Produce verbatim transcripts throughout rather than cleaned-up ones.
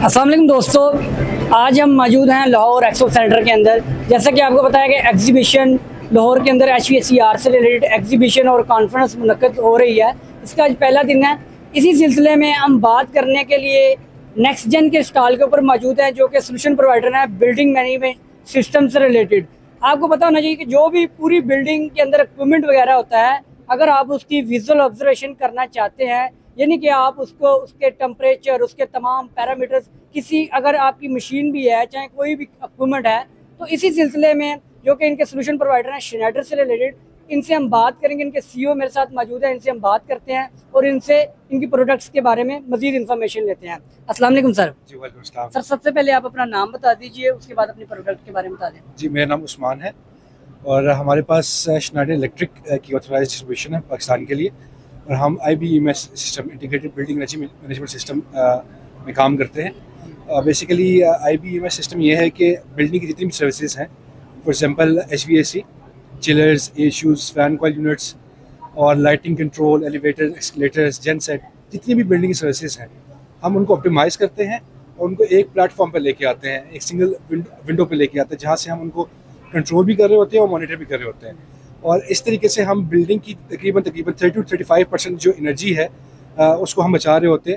अस्सलाम वालेकुम दोस्तों, आज हम मौजूद हैं लाहौर एक्सपो सेंटर के अंदर। जैसा कि आपको बताया कि एग्जीबिशन लाहौर के अंदर H V A C R से रिलेटेड एग्जीबिशन और कॉन्फ्रेंस मुनक्कद हो रही है। इसका आज पहला दिन है। इसी सिलसिले में हम बात करने के लिए नेक्स्ट जेन के स्टॉल के ऊपर मौजूद हैं, जो कि सोल्यूशन प्रोवाइडर है बिल्डिंग मैनेजमेंट सिस्टम से रिलेटेड। आपको पता होना चाहिए कि जो भी पूरी बिल्डिंग के अंदर इक्विपमेंट वगैरह होता है, अगर आप उसकी विजुअल ऑब्जर्वेशन करना चाहते हैं, यानी कि आप उसको उसके टेम्परेचर, उसके तमाम पैरामीटर्स, किसी अगर आपकी मशीन भी है, चाहे कोई भी इक्विपमेंट है, तो इसी सिलसिले में जो कि इनके सोल्यूशन प्रोवाइडर हैं श्नाइडर से रिलेटेड, इनसे हम बात करेंगे। इनके सीईओ मेरे साथ मौजूद है, इनसे हम बात करते हैं और इनसे इनकी प्रोडक्ट्स के बारे में मजीद इन्फॉर्मेशन लेते हैं। अस्सलाम वालेकुम सर। जी वालेकुम सलाम। सर, सबसे पहले आप अपना नाम बता दीजिए, उसके बाद अपने प्रोडक्ट के बारे में बता दें। जी, मेरा नाम उस्मान है और हमारे पास श्नाइडर इलेक्ट्रिक की ऑथराइज्ड डिस्ट्रीब्यूशन है पाकिस्तान के लिए, और हम I B M S system, integrated building energy management system में काम करते हैं। Basically I B M S system ये है कि बिल्डिंग की जितनी भी सर्विसेज हैं, for example H V A C, chillers, AHUs, fan coil units और lighting control, elevator, escalators, gen set, जितनी भी बिल्डिंग की सर्विसेज हैं, हम उनको ऑप्टिमाइज़ करते हैं और उनको एक प्लेटफॉर्म पर लेके आते हैं, एक सिंगल विंडो पे लेके आते हैं, जहाँ से हम उनको कंट्रोल भी कर रहे होते हैं और मॉनिटर भी कर रहे होते हैं। और इस तरीके से हम बिल्डिंग की तकरीबन तकरीबन thirty two thirty five percent जो एनर्जी है उसको हम बचा रहे होते हैं।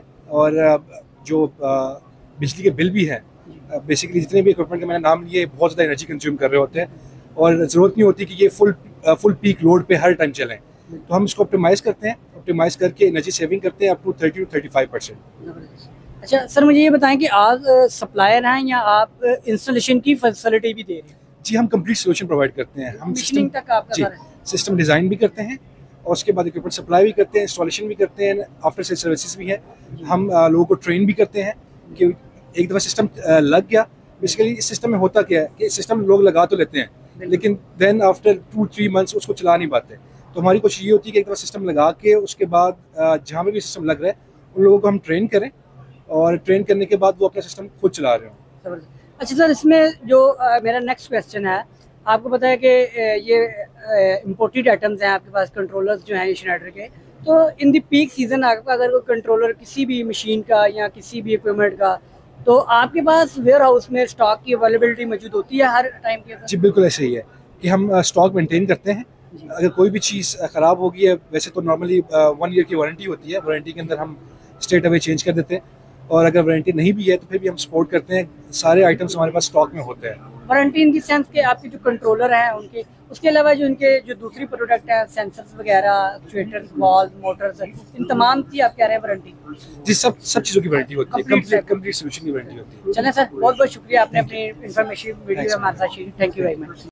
और जो बिजली के बिल भी हैं, बेसिकली जितने भी इक्विपमेंट के मैंने नाम लिए, बहुत ज़्यादा एनर्जी कंज्यूम कर रहे होते हैं और ज़रूरत नहीं होती कि ये फुल फुल पीक लोड पे हर टाइम चलें। तो हम इसको ऑप्टिमाइज़ करते हैं, ऑप्टिमाइज़ करके एनर्जी सेविंग करते हैं up to thirty two thirty five percent. अच्छा सर, मुझे ये बताएं कि आप सप्लायर हैं या आप इंस्टॉलेशन की फैसिलिटी भी दे रहे हैं? जी, हम कंप्लीट सोल्यूशन प्रोवाइड करते हैं। हम सिस्टम तक आपका जी सिस्टम डिज़ाइन भी करते हैं और उसके बाद इक्विपमेंट सप्लाई भी करते हैं, इंस्टॉलेशन भी करते हैं, आफ्टर सेल सर्विसेज भी है। हम आ, लोगों को ट्रेन भी करते हैं कि एक दफ़ा सिस्टम लग गया, बेसिकली इस सिस्टम में होता क्या है कि सिस्टम लोग लगा तो लेते हैं, लेकिन then after two three months उसको चला नहीं पाते। तो हमारी कोशिश ये होती है कि एक दफ़ा सिस्टम लगा के उसके बाद जहाँ पर भी सिस्टम लग रहा है उन लोगों को हम ट्रेन करें और ट्रेन करने के बाद वो अपना सिस्टम खुद चला रहे हों। अच्छा सर, इसमें जो आ, मेरा नेक्स्ट क्वेश्चन है, आपको पता है कि ये इम्पोर्टेड आइटम्स हैं आपके पास, कंट्रोलर्स जो हैं श्नाइडर के, तो इन दी पीक सीज़न आपका अगर कोई कंट्रोलर किसी भी मशीन का या किसी भी इक्विपमेंट का, तो आपके पास वेयर हाउस में स्टॉक की अवेलेबिलिटी मौजूद होती है हर टाइम के? जी बिल्कुल ऐसे ही है कि हम स्टॉक मेंटेन करते हैं। अगर कोई भी चीज़ ख़राब हो गई है, वैसे तो नॉर्मली वन ईयर की वारंटी होती है, वारंटी के अंदर हम स्ट्रेट अवे चेंज कर देते हैं, और अगर वारंटी नहीं भी है तो फिर भी हम सपोर्ट करते हैं। सारे आइटम्स हमारे पास स्टॉक में होते हैं। वारंटी इन दी सेंस के आपके जो कंट्रोलर हैं उनके, उसके अलावा जो इनके जो दूसरी प्रोडक्ट हैं, सेंसर्स वगैरह, एक्चुएटर्स, वॉल्व, मोटर्स, इन तमाम की आप कह रहे हैं वारंटी? जी, सब सब चीज़ों की वारंटी होती है, कंप्लीट कंप्लीट सोल्यूशन की वारंटी होती है। चलें सर, बहुत बहुत शुक्रिया, आपने अपनी इन्फॉर्मेशन वीडियो हमारे साथ share. Thank you very much.